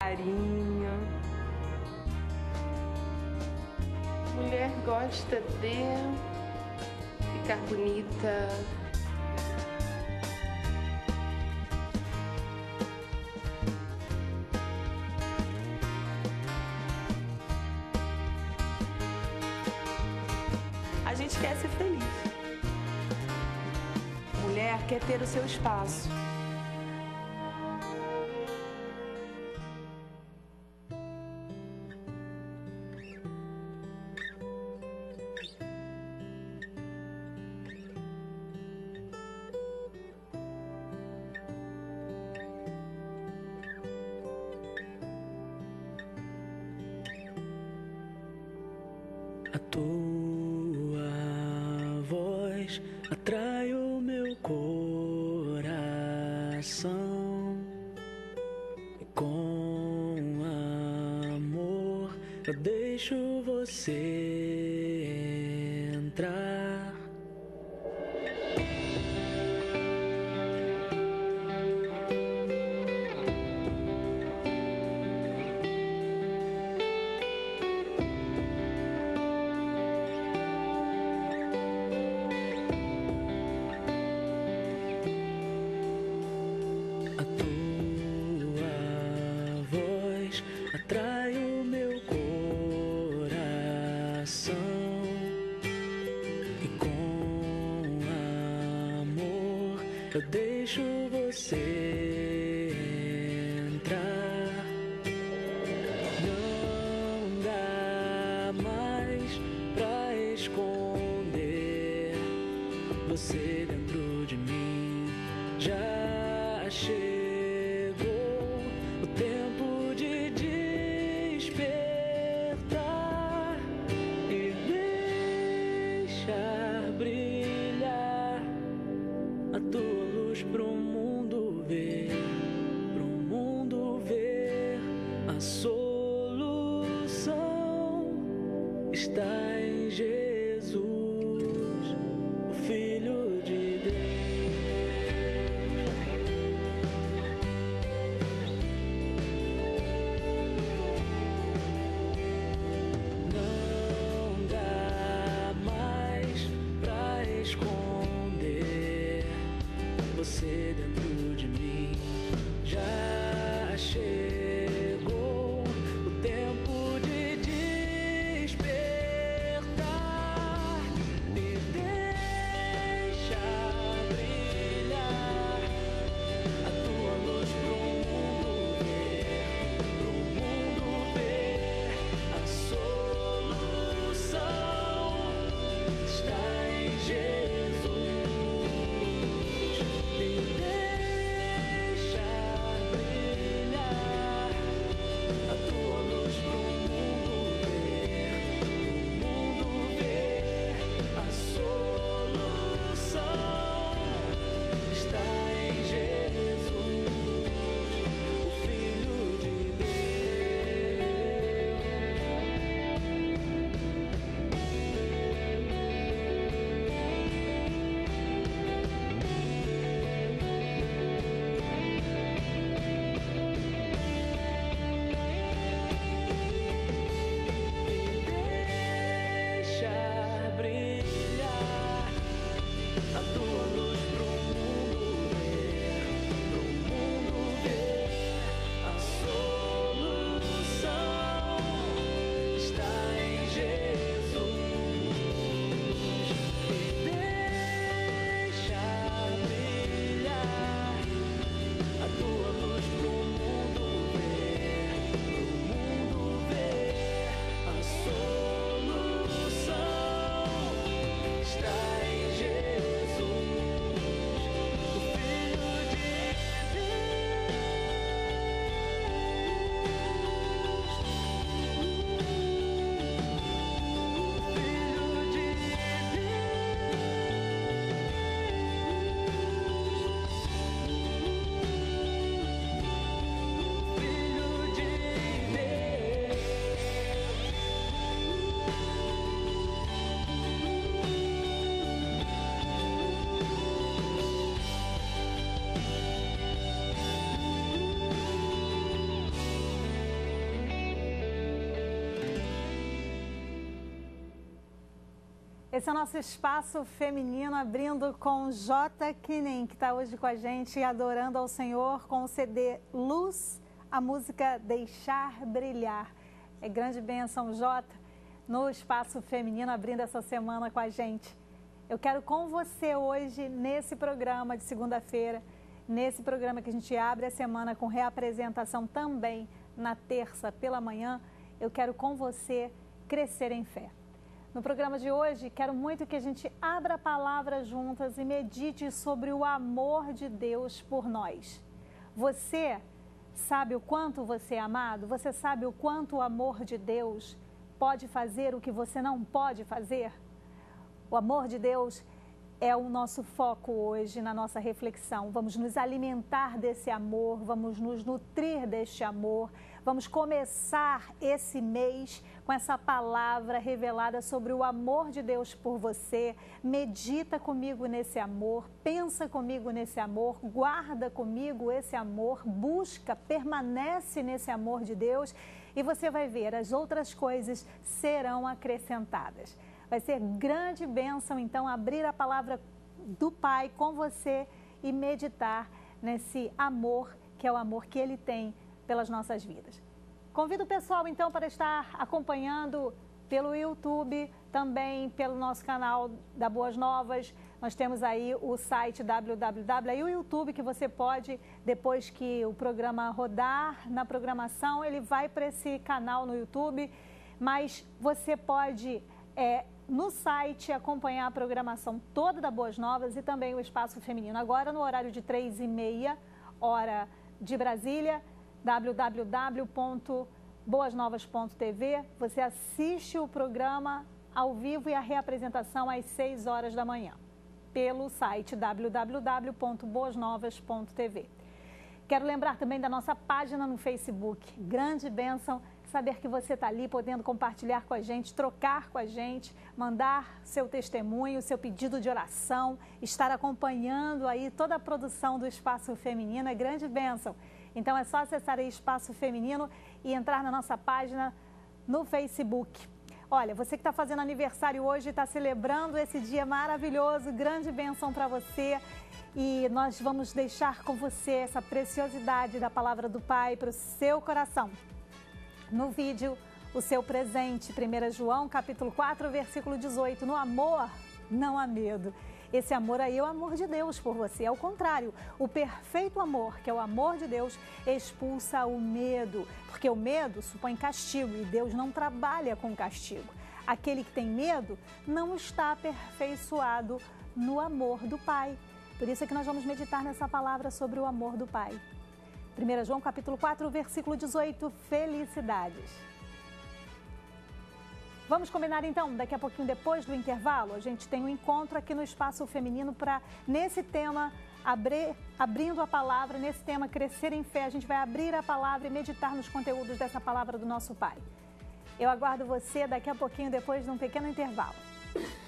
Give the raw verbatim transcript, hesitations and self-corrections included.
carinho. Mulher gosta de ficar bonita. A gente quer ser feliz. Mulher quer ter o seu espaço. A tua voz atrai o meu coração e com amor eu deixo você entrar. Atrai o meu coração e com amor eu deixo você entrar. Não dá mais pra esconder você dentro de mim. Já chegou o tempo de despertar e deixar brilhar a tua luz pro mundo ver, pro mundo ver. A solução está em Jesus, o Filho de Deus. Você dentro de mim. Já chegou o tempo de despertar Esse é o nosso espaço feminino, abrindo com J. Kinen, que está hoje com a gente, adorando ao Senhor com o C D Luz, a música Deixar Brilhar. É grande bênção, J, no espaço feminino, abrindo essa semana com a gente. Eu quero com você hoje, nesse programa de segunda-feira, nesse programa que a gente abre a semana com reapresentação também na terça pela manhã, eu quero com você crescer em fé. No programa de hoje, quero muito que a gente abra a palavra juntas e medite sobre o amor de Deus por nós. Você sabe o quanto você é amado? Você sabe o quanto o amor de Deus pode fazer o que você não pode fazer? O amor de Deus é o nosso foco hoje na nossa reflexão. Vamos nos alimentar desse amor, vamos nos nutrir deste amor, vamos começar esse mês com essa palavra revelada sobre o amor de Deus por você. Medita comigo nesse amor, pensa comigo nesse amor, guarda comigo esse amor, busca, permanece nesse amor de Deus e você vai ver, as outras coisas serão acrescentadas. Vai ser grande bênção, então, abrir a palavra do Pai com você e meditar nesse amor, que é o amor que Ele tem pelas nossas vidas. Convido o pessoal, então, para estar acompanhando pelo YouTube, também pelo nosso canal da Boas Novas. Nós temos aí o site w w w e o YouTube, que você pode, depois que o programa rodar na programação, ele vai para esse canal no YouTube, mas você pode... É, no site, acompanhar a programação toda da Boas Novas e também o Espaço Feminino. Agora, no horário de três e meia, hora de Brasília, w w w ponto boas novas ponto t v. Você assiste o programa ao vivo e a reapresentação às seis horas da manhã, pelo site w w w ponto boas novas ponto t v. Quero lembrar também da nossa página no Facebook. Grande bênção saber que você está ali podendo compartilhar com a gente, trocar com a gente, mandar seu testemunho, seu pedido de oração, estar acompanhando aí toda a produção do Espaço Feminino, é grande bênção. Então é só acessar aí Espaço Feminino e entrar na nossa página no Facebook. Olha, você que está fazendo aniversário hoje, está celebrando esse dia maravilhoso, grande bênção para você. E nós vamos deixar com você essa preciosidade da palavra do Pai para o seu coração. No vídeo, o seu presente, primeiro João, capítulo quatro, versículo dezoito. No amor, não há medo. Esse amor aí é o amor de Deus por você. Ao contrário, o perfeito amor, que é o amor de Deus, expulsa o medo. Porque o medo supõe castigo e Deus não trabalha com castigo. Aquele que tem medo não está aperfeiçoado no amor do Pai. Por isso é que nós vamos meditar nessa palavra sobre o amor do Pai. primeiro João, capítulo quatro, versículo dezoito, felicidades. Vamos combinar então, daqui a pouquinho depois do intervalo, a gente tem um encontro aqui no Espaço Feminino para, nesse tema, abrir, abrindo a palavra, nesse tema Crescer em Fé, a gente vai abrir a palavra e meditar nos conteúdos dessa palavra do nosso Pai. Eu aguardo você daqui a pouquinho depois de um pequeno intervalo.